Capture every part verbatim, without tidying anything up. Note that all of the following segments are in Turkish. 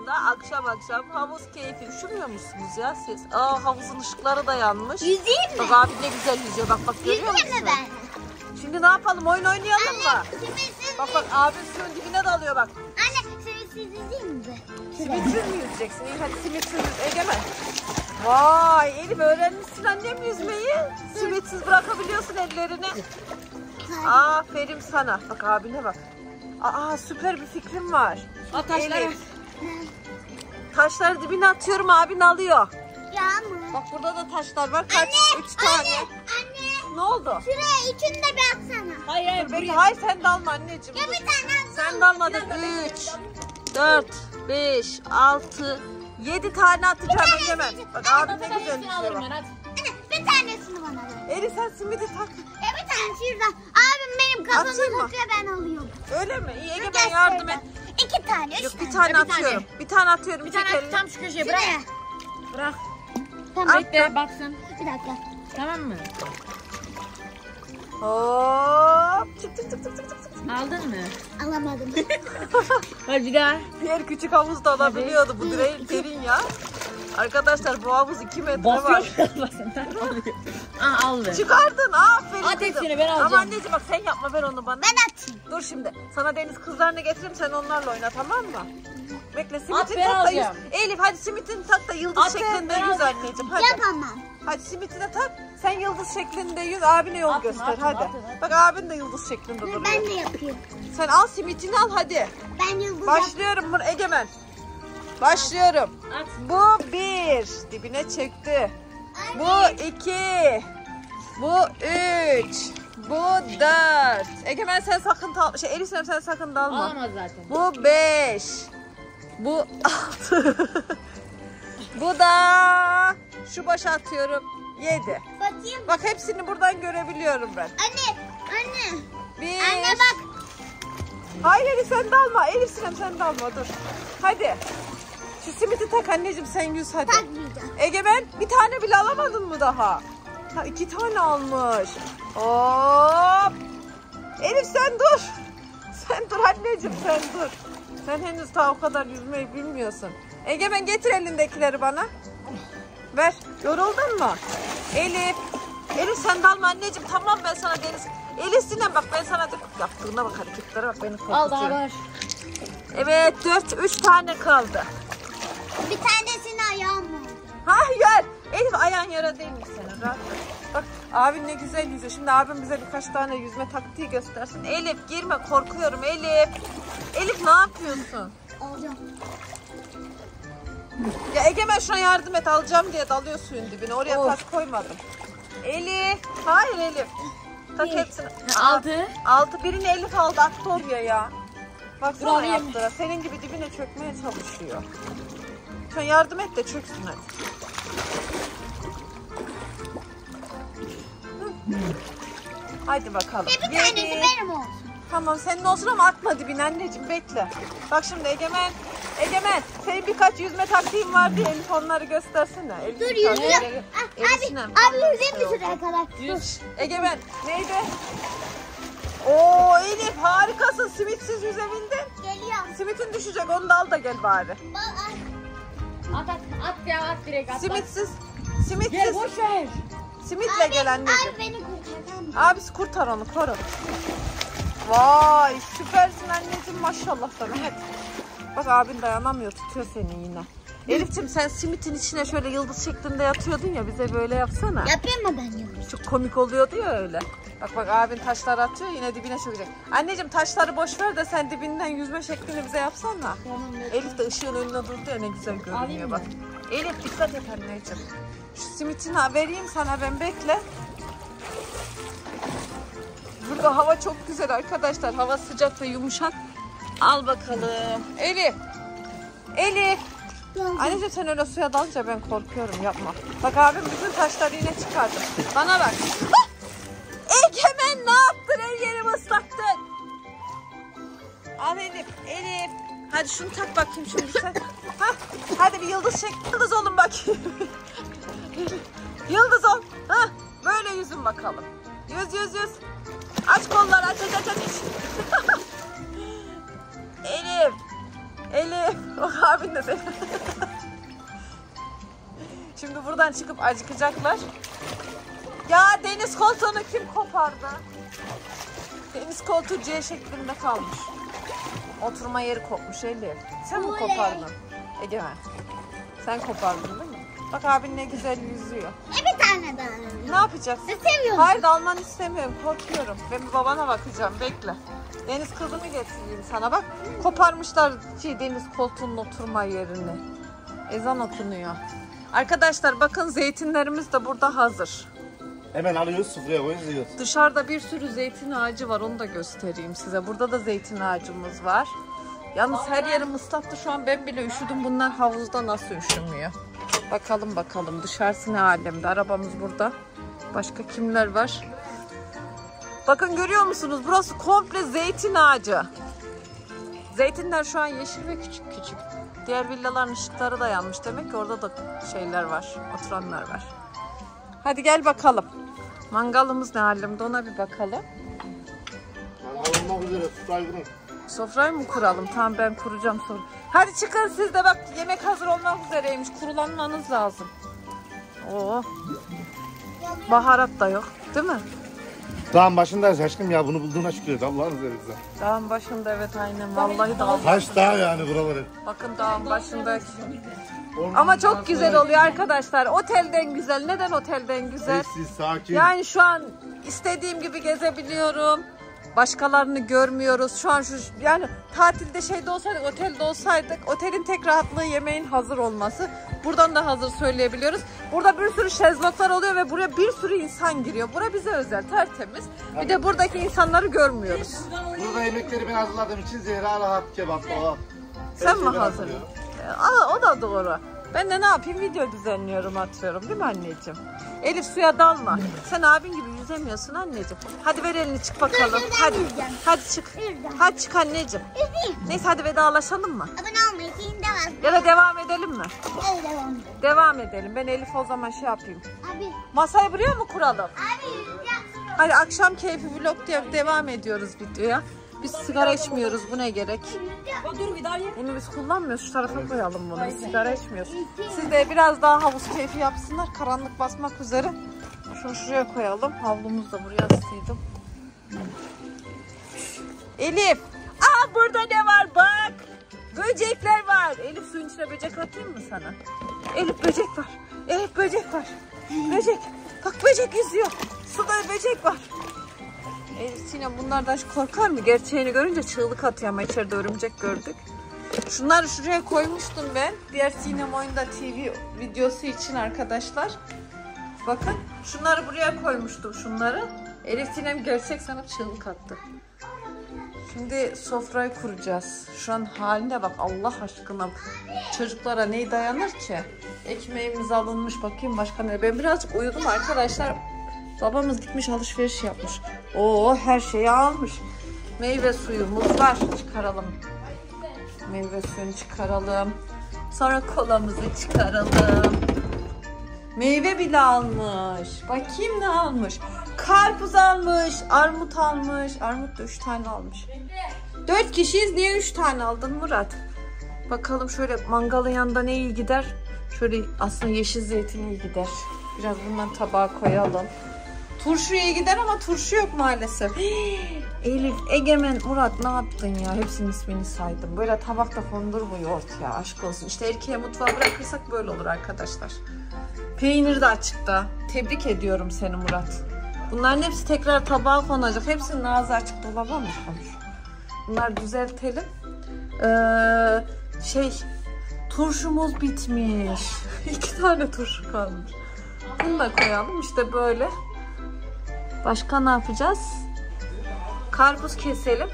anda akşam akşam havuz keyfi. Üşümüyor musunuz ya siz? Aa, havuzun ışıkları da yanmış. Yüzeyim mi? Bak abi ne güzel yüzüyor. Bak bak görüyor musun? Yüzeyim mi ben? Şimdi ne yapalım? Oyun oynayalım Anne, mı? simitsiz Bak bak abim suyun dibine dalıyor bak. Anne simitsiz yüzeyim mi? Simitsiz mi yüzeceksin? İyi hadi simitsiz yüz Egemen. Vay Elif öğrenmişsin annem yüzmeyi. Simitsiz bırakabiliyorsun ellerini. Aferin sana. Bak abine bak. Aa süper bir fikrim var. At taşları. Elif. Taşları dibine atıyorum abin alıyor. Yağmur. Bak burada da taşlar var. Kaç? Anne, Üç tane. Anne, anne. Ne oldu? Şuraya üçünü de bir atsana. Hayır hayır. Dur, bekle. Hayır sen dalma anneciğim. Ya dur. bir tane atsana. Sen dalmadın. Üç, dört, beş, altı, yedi tane atacağım Egemen. Bak abin ne güzel Hepsini yüzüyor alırım bak. ben hadi. Anne bir tanesini bana ver. Elif sen simidi tak. Ya bir tane şuradan. Abim benim kafamı Atayım mı? tutuyor ben alıyorum. Öyle mi? İyi Egemen Gel yardım et. şuradan. İki tane, üç Yok tane. bir tane Bir tane. atıyorum. Bir tane atıyorum. Bir tane Çek at elini. tam şu köşeye bırak. Şuraya. Bırak. Tamam. Bekle baksın. Bir dakika. Tamam mı? Hop. Çık çık çık çık çık çık. Aldın mı? Alamadım. Hadi bir daha. Diğer küçük havuz da alabiliyordu. Bu direğin derin ya. Arkadaşlar bu havuz iki metre var. Basıyor. Basın. Aa aldı. Çıkardın. Aferin At kızım. hepsini, ben alacağım. Ama anneciğim bak sen yapma ver onu bana. Ben atayım. Dur şimdi. Sana deniz kızlarını getireyim sen onlarla oyna tamam mı? Bekle At, simitini ben tak da yüz. alacağım. Elif hadi simitini tak da yıldız At, şeklinde ben yüz alacağım. anneciğim hadi. Yapamam. Hadi simitini tak sen yıldız şeklinde yüz abine yol Atın, göster atın, hadi. atın, atın. Bak abin de yıldız şeklinde Dur, duruyor. ben de yapayım. Sen al simitini al hadi. Ben yıldız yap. Başlıyorum Mur Egemen. Başlıyorum. At. Bu bir. Dibine çekti. Bu iki. Bu üç. Bu dört. Egemen sen sakın dal. Şey Elif Sinem sen sakın dalma. Alamaz zaten. Bu beş. Bu altı. Bu da şu başa atıyorum. Yedi. Bakayım. Bak hepsini buradan görebiliyorum ben. Anne. Anne. Bir. Anne bak. Hayır Elif sen dalma. Elif Sinem sen dalma dur. Hadi. Şu simiti tak anneciğim sen yüz hadi. Takmayacağım. Egemen bir tane bile alamadın mı daha? Ha iki tane almış. Hop. Elif sen dur. Sen dur anneciğim sen dur. Sen henüz daha o kadar yüzmeyi bilmiyorsun. Egemen getir elindekileri bana. Ver. Yoruldun mu? Elif. Elif sen dalma anneciğim. Tamam ben sana deniz. Elif Sinem bak ben sana de... yaptığına bak hareketlere bak beni korkutuyor. Al daha var. Evet dört üç tane kaldı. Bir tanesini ayağım oldu. Hayır. Elif ayağın yara değil mi senin? Rahat ol. Bak abin ne güzel yüzüyor. Şimdi abim bize birkaç tane yüzme taktiği göstersin. Elif girme korkuyorum Elif. Elif ne yapıyorsun? Alacağım. Ya Egemen şuna yardım et alacağım diye dalıyor suyun dibine. Oraya Of. taş koymadım. Elif. Hayır Elif. Tak Bir. hepsini. Altı. Altı birini Elif aldı attı oraya ya. Baksana Dur, alayım. yaptıra. Senin gibi dibine çökmeye çalışıyor. Sen yardım et de çöksün hadi. Hı. Hadi bakalım. Bir Yedi. tanesi benim olsun. Tamam senin olsun ama atma dibine anneciğim bekle. Bak şimdi Egemen. Egemen senin birkaç yüzme taktiğin var diye Elif onları göstersene. Elif Dur birkaç yüzüyor. şeyleri- Ah, Elif Abi, Sinem, abi tamam, yüzeyim mi işte şuraya kadar? Yüz. Egemen neydi? Oo Elif harikasın simitsiz yüzebildin. Geliyor. Simitin düşecek onu da al da gel bari. Bak, ay. At at at ya at direkt at. Simitsiz. Gel Simitsiz. boş ver. Simitle Abi, gel anneciğim. abi beni kurtar. Abisi kurtar onu koru. Vay süpersin anneciğim maşallah sana hadi. Bak abin dayanamıyor tutuyor seni yine. Elif'ciğim sen simitin içine şöyle yıldız şeklinde yatıyordun ya bize böyle yapsana. Yapayım mı ben yıldız? Çok komik oluyordu ya öyle. Bak bak abin taşlar atıyor yine dibine çökecek. Anneciğim taşları boş ver de sen dibinden yüzme şeklini bize yapsana. Elif de ışığın önüne durdu ya ne güzel görünüyor Alayım bak. mı? Elif dikkat et anneciğim. Şu simitini vereyim sana ben bekle. Burada hava çok güzel arkadaşlar. Hava sıcak ve yumuşak. Al bakalım. Elif. Elif. Anneciğim sen öyle suya dalınca ben korkuyorum yapma. Bak abim bütün taşları yine çıkardı. Bana bak. Ah! Egemen ne yaptın? Her yerimi ıslattın. Al Elif. Elif. Hadi şunu tak bakayım şimdi sen. Hah, hadi bir yıldız çek. Yıldız olun bakayım. Yıldız ol. Hah, böyle yüzün bakalım. Yüz yüz yüz. Aç kolları aç aç aç aç. Elif. Elif. O abin de seni. Şimdi buradan çıkıp acıkacaklar. Ya deniz koltuğunu kim kopardı? Deniz koltuğu C şeklinde kalmış. Oturma yeri kopmuş Elif. Sen mi kopardın? Egemen. Sen kopardın değil mi? Bak abin ne güzel yüzüyor. E bir tane daha. Ne yapacaksın? Seviyorum. Hayır dalmanı istemiyorum. Korkuyorum. Ben bir babana bakacağım. Bekle. Deniz kızını getireyim sana. Bak koparmışlar şey, deniz koltuğunun oturma yerini. Ezan okunuyor. Arkadaşlar bakın zeytinlerimiz de burada hazır. Hemen alıyoruz, sufraya koyuyoruz, yiyoruz. Dışarıda bir sürü zeytin ağacı var. Onu da göstereyim size. Burada da zeytin ağacımız var. Yalnız her yerim ıslattı. Şu an ben bile üşüdüm. Bunlar havuzda nasıl üşümüyor? Bakalım bakalım. Dışarısı ne alemde? Arabamız burada. Başka kimler var? Bakın görüyor musunuz? Burası komple zeytin ağacı. Zeytinler şu an yeşil ve küçük küçük. Diğer villaların ışıkları da yanmış. Demek ki orada da şeyler var. Oturanlar var. Hadi gel bakalım. Mangalımız ne alemde, ona bir bakalım. Mangal olmak üzere, sufrayı kurun. Sofrayı mı kuralım? Tamam ben kuracağım sonra. Hadi çıkın siz de, bak yemek hazır olmak üzereymiş. Kurulanmanız lazım. Oo. Baharat da yok değil mi? Dağın başındayız aşkım ya, bunu bulduğuna şükür. Allah'ın izniyle. Dağın başında, evet aynen. Vallahi dağın Taş dağ yani buraları. Bakın dağın başında. Ama çok güzel oluyor arkadaşlar. Otelden güzel. Neden otelden güzel? Sessiz, sakin. Yani şu an istediğim gibi gezebiliyorum. Başkalarını görmüyoruz. Şu an şu yani tatilde şeyde olsaydık, otelde olsaydık, otelin tek rahatlığı yemeğin hazır olması. Buradan da hazır söyleyebiliyoruz. Burada bir sürü şezlonglar oluyor ve buraya bir sürü insan giriyor. Bura bize özel, tertemiz. Bir de buradaki insanları görmüyoruz. Burada yemekleri ben hazırladığım için Zehra rahat kebap, dolap. Sen mi hazırlıyorsun? Aa, o da doğru. Ben de ne yapayım? Video düzenliyorum, atıyorum. Değil mi anneciğim? Elif suya dalma. Sen abin gibi yüzemiyorsun anneciğim. Hadi ver elini, çık bakalım. Hadi. Hadi çık. Hadi çık anneciğim. Neyse hadi vedalaşalım mı? Abone olmayı, yine de var. Ya da devam edelim mi? Evet, devam. Devam edelim. Ben Elif o zaman şey yapayım. Abi, Masayı buraya mı kuralım? abi yüzeceğim. Hadi akşam keyfi vlog diye devam ediyoruz videoya. Biz sigara içmiyoruz. Bu ne gerek? Bunu biz kullanmıyoruz. Şu tarafa koyalım bunu. Biz sigara içmiyoruz. Siz de biraz daha havuz keyfi yapsınlar. Karanlık basmak üzere. Şunu şuraya koyalım. Havlumuzu da buraya asıyordum. Elif. Aa burada ne var bak. Böcekler var. Elif suyun içine böcek atayım mı sana? Elif böcek var. Elif böcek var. Böcek. Bak böcek yüzüyor. Suda böcek var. Elif Sinem bunlardan korkar mı? Gerçeğini görünce çığlık atıyor ama içeride örümcek gördük. Şunları şuraya koymuştum ben. Diğer Sinem Oyunda T V videosu için arkadaşlar. Bakın şunları buraya koymuştum şunları. Elif Sinem gerçek sanıp çığlık attı. Şimdi sofrayı kuracağız. Şu an haline bak Allah aşkına. Çocuklara ne dayanır ki? Ekmeğimiz alınmış, bakayım başka ne? Ben birazcık uyudum arkadaşlar. Babamız gitmiş alışveriş yapmış. Oo her şeyi almış. Meyve suyumuz var. Çıkaralım. Meyve suyunu çıkaralım. Sonra kolamızı çıkaralım. Meyve bile almış. Bakayım ne almış. Karpuz almış. Armut almış. Armut da üç tane almış. Dört kişiyiz. Niye üç tane aldın Murat? Bakalım şöyle mangalın yanında ne iyi gider? Şöyle aslında yeşil zeytin iyi gider. Biraz bundan tabağa koyalım. Turşu iyi gider ama turşu yok maalesef. Hii, Elif, Egemen, Murat ne yaptın ya? Hepsinin ismini saydım. Böyle tabakta kondurmuyor ya, aşk olsun. İşte erkeğe mutfağa bırakırsak böyle olur arkadaşlar. Peynir de açıkta. Tebrik ediyorum seni Murat. Bunların hepsi tekrar tabağa konacak. Hepsinin ağzı açık, dolaba mı konuş? Bunları düzeltelim. Ee, şey, turşumuz bitmiş. İki tane turşu kalmış. Bunu da koyalım işte böyle. Başka ne yapacağız? Karpuz keselim.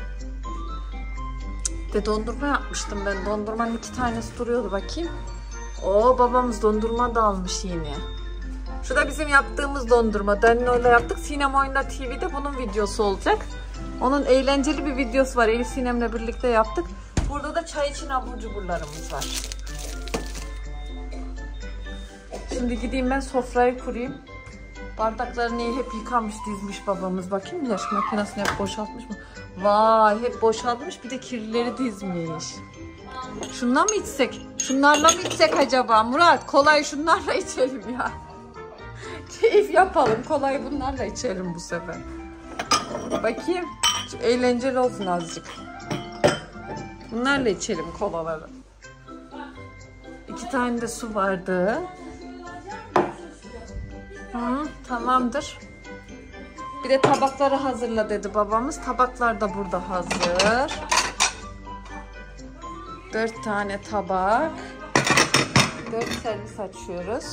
De dondurma yapmıştım ben. Dondurmanın iki tanesi duruyordu, bakayım. Oo babamız dondurma da almış yine. Şu da bizim yaptığımız dondurma. Danilo ile yaptık. Sinem Oyunda T V'de bunun videosu olacak. Onun eğlenceli bir videosu var. Elif Sinem'le birlikte yaptık. Burada da çay için abur cuburlarımız var. Şimdi gideyim ben sofrayı kurayım. Bardaklarını hep yıkamış, dizmiş babamız. Bakayım bulaşık makinesini hep boşaltmış mı? Vay, hep boşaltmış, bir de kirlileri dizmiş. Şundan mı içsek? Şunlarla mı içsek acaba? Murat kolayı şunlarla içelim ya. Keyif yapalım. Kolayı bunlarla içelim bu sefer. Bakayım. Eğlenceli olsun azıcık. Bunlarla içelim kolaları. İki tane de su vardı. Hı, tamamdır. Bir de tabakları hazırla dedi babamız. Tabaklar da burada hazır. Dört tane tabak. Dört servis açıyoruz.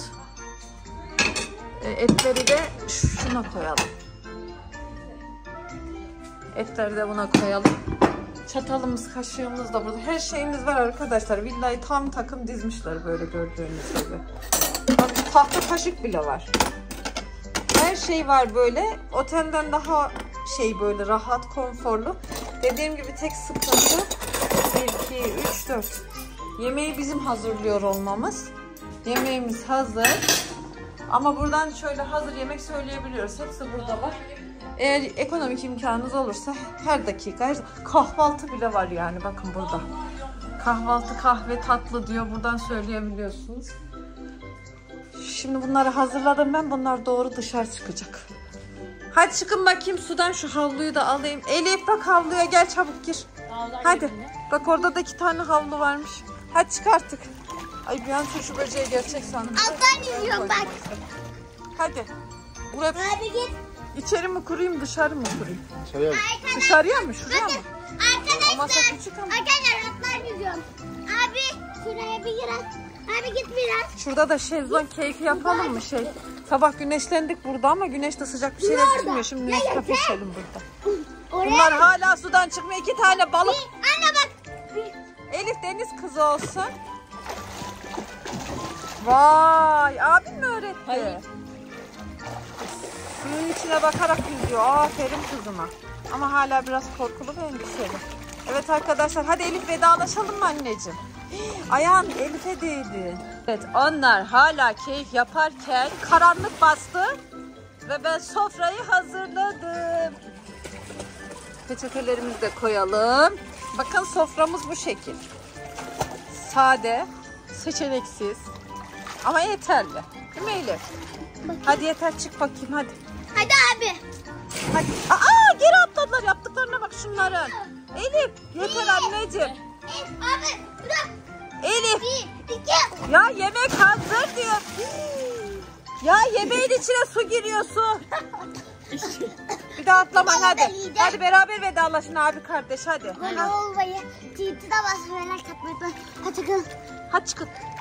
Etleri de şuna koyalım. Etleri de buna koyalım. Çatalımız, kaşığımız da burada. Her şeyimiz var arkadaşlar. Villayı tam takım dizmişler böyle gördüğünüz gibi. Bak tahta kaşık bile var. Her şey var böyle. Otelden daha şey böyle rahat, konforlu. Dediğim gibi tek sıkıntı bir, iki, üç, dört. Yemeği bizim hazırlıyor olmamız. Yemeğimiz hazır. Ama buradan şöyle hazır yemek söyleyebiliyoruz. Hepsi burada var. Eğer ekonomik imkanınız olursa her dakika her... kahvaltı bile var yani bakın burada. Kahvaltı, kahve, tatlı diyor. Buradan söyleyebiliyorsunuz. Şimdi bunları hazırladım ben. Bunlar doğru dışarı çıkacak. Hadi çıkın bakayım sudan şu havluyu da alayım. Elif bak havluya gel çabuk gir. Hadi. Bak orada da iki tane havlu varmış. Hadi çık artık. Ay bir an şu böceği gerçek sandım. Alttan yüzüyorum bak. Hadi. Buraya... Abi git. İçeri mi kurayım dışarı mı kurayım? Dışarıya. Dışarıya mı şuraya mı? Arkadaşlar. O masa küçük ama. Arkadaşlar alttan yüzüyorum. Abi şuraya bir biraz. Abi git biraz. Şurada da şezlong keyfi yapalım mı şey? Sabah güneşlendik burada ama güneş de sıcak bir şeyler Nerede? tutmuyor. Şimdi Ya, kafe ya. içelim burada. Oraya. Bunlar hala sudan çıkmıyor. İki tane balık. Anne bak. Elif deniz kızı olsun. Vay abin mi öğretti? Hayır. Suyun içine bakarak yüzüyor. Aferin kızıma. Ama hala biraz korkulu ve endişeli. Evet arkadaşlar hadi Elif vedalaşalım mı anneciğim? Ayağın Elif'e değdi. Evet onlar hala keyif yaparken karanlık bastı. Ve ben sofrayı hazırladım. Peçetelerimizi de koyalım. Bakın soframız bu şekil. Sade, seçeneksiz ama yeterli. Değil mi Elif? Hadi yeter çık bakayım hadi. Hadi abi. Hadi. Aa geri atladılar yaptıklarına bak şunların. Elif yeter anneciğim. Evet, abi bırak. Elif Bir, iki. ya yemek hazır diyor. Ya yemeğin içine su giriyor su. Bir daha atlamayın hadi. Hadi beraber vedalaşın abi kardeş hadi. Böyle olmayı. Tweet'e de basmayı. Like atmayı. Hadi çıkın. Hadi çıkın.